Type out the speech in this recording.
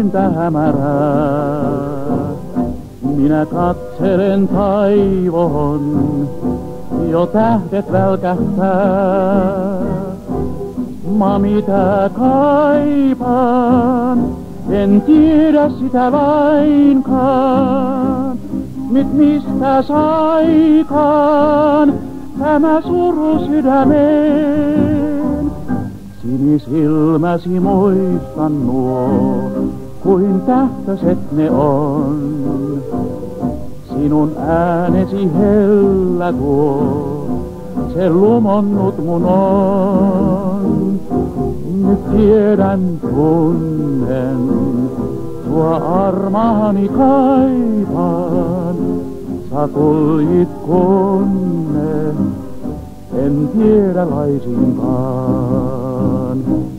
pientä hämärää. Minä katselen taivoon, jo tähdet välkähtää. Mä mitä kaipaan, en tiedä sitä lainkaan. Nyt mistä saikaan tämä suru sydämeen? Sinisilmäsi muistan nuo, kuin tähtöset ne on. Sinun äänesi hellä tuo, se lumonnut mun on. Nyt tiedän, tunnen, tuo armaani kaipaan. Sä kuljit kunne, en tiedä laisinkaan.